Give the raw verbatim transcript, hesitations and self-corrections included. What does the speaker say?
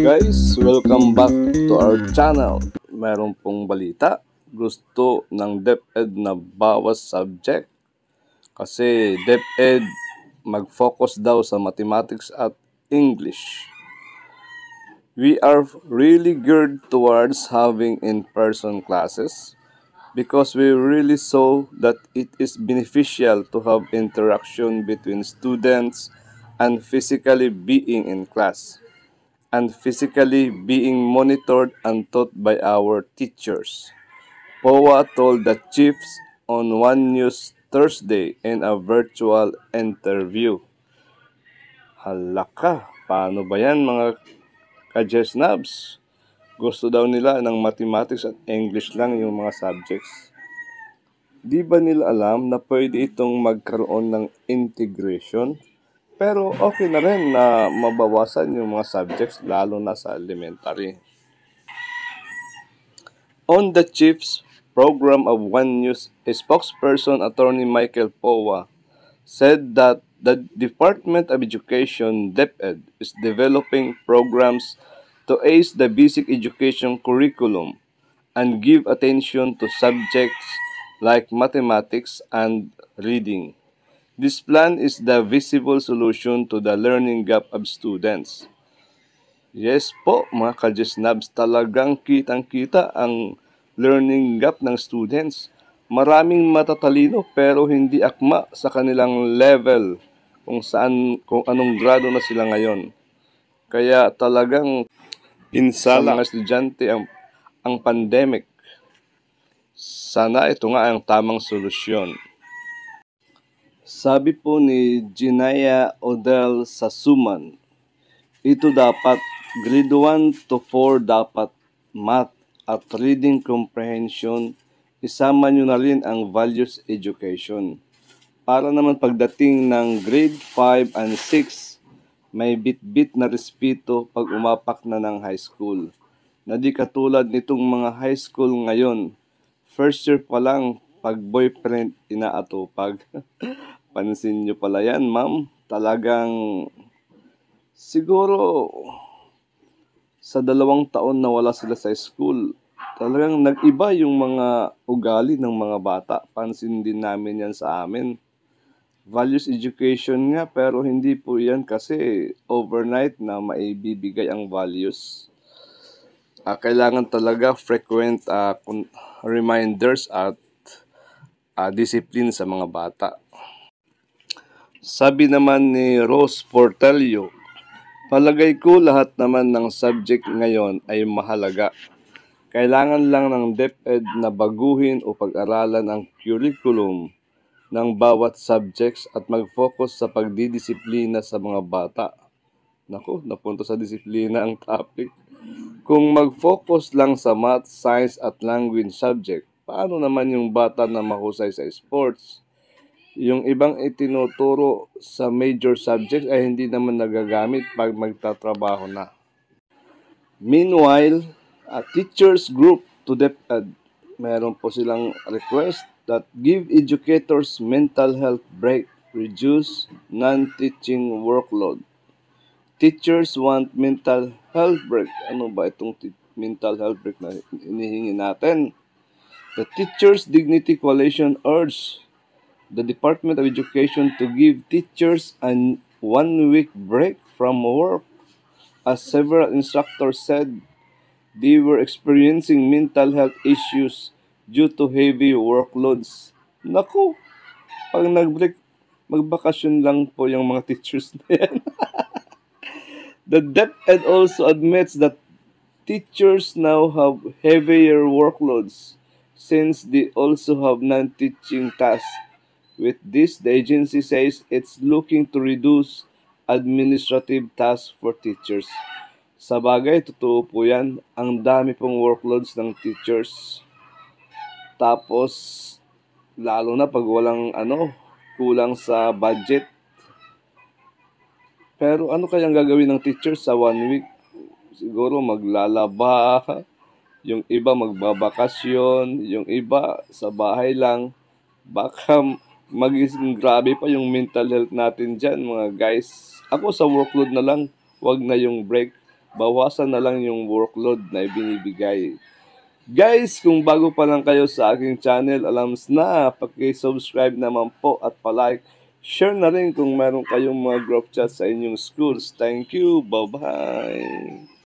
guys, welcome back to our channel. Meron pong balita. Gusto ng DepEd na bawas subject. Kasi DepEd mag-focus daw sa mathematics at English. We are really geared towards having in-person classes because we really saw that it is beneficial to have interaction between students and physically being in class, and physically being monitored and taught by our teachers. P O A told the chiefs on One News Thursday in a virtual interview. Halaka, paano ba yan mga ka-Jesnabs? Gusto daw nila ng mathematics at English lang yung mga subjects. Di ba nila alam na pwede itong magkaroon ng integration? Pero okay na rin na mabawasan yung mga subjects lalo na sa elementary. On the Chiefs program of One News, a spokesperson, Attorney Michael P O A, said that the Department of Education, DepEd, is developing programs to ace the basic education curriculum and give attention to subjects like mathematics and reading. This plan is the visible solution to the learning gap of students. Yes po, mga ka-Jesnabs, talagang kitang-kita ang learning gap ng students. Maraming matatalino pero hindi akma sa kanilang level kung saan, kung anong grado na sila ngayon. Kaya talagang pinsala ng mga estudyante ang, ang pandemic. Sana ito nga ang tamang solusyon. Sabi po ni Ginaya Odell sa Suman, ito dapat grade one to four dapat math at reading comprehension, isama nyo na rin ang values education. Para naman pagdating ng grade five and six, may bit-bit na respeto pag umapak na ng high school. Na di katulad nitong mga high school ngayon, first year pa lang pag boyfriend inaatupag. Pansin nyo pala yan, ma'am. Talagang siguro sa dalawang taon na wala sila sa school, talagang nag-iba yung mga ugali ng mga bata. Pansin din namin yan sa amin. Values education nga, pero hindi po yan kasi overnight na maibibigay ang values. Uh, kailangan talaga frequent uh, reminders at uh, discipline sa mga bata. Sabi naman ni Rose Portelio, palagay ko lahat naman ng subject ngayon ay mahalaga. Kailangan lang ng DepEd na baguhin o pag-aralan ang curriculum ng bawat subjects at mag-focus sa pagdidisiplina sa mga bata. Naku, napunta sa disiplina ang topic. Kung mag-focus lang sa math, science at language subject, paano naman yung bata na mahusay sa sports? Yung ibang itinuturo sa major subjects ay hindi naman nagagamit pag magtatrabaho na. Meanwhile, a teachers group to DepEd, meron po silang request that give educators mental health break, reduce non-teaching workload. Teachers want mental health break. Ano ba itong mental health break na hinihingi natin? The Teachers Dignity Coalition urged the Department of Education to give teachers a one-week break from work, as several instructors said they were experiencing mental health issues due to heavy workloads. Naku, pag nag-break, magbakasyon lang po yung mga teachers na yan. The DepEd also admits that teachers now have heavier workloads since they also have non-teaching tasks. With this, the agency says it's looking to reduce administrative tasks for teachers. Sa bagay, totoo po yan. Ang dami pong workloads ng teachers. Tapos, lalo na pag walang ano, kulang sa budget. Pero ano kayang gagawin ng teachers sa one week? Siguro maglalaba, yung iba magbabakasyon, yung iba sa bahay lang. Baka maging grabe pa yung mental health natin dyan, mga guys. Ako sa workload na lang, wag na yung break. bawasan na lang yung workload na ibinibigay. Guys, kung bago pa lang kayo sa aking channel, alams na, paki-subscribe naman po at palike. Share na rin kung meron kayong mga group chat sa inyong schools. Thank you. Bye-bye.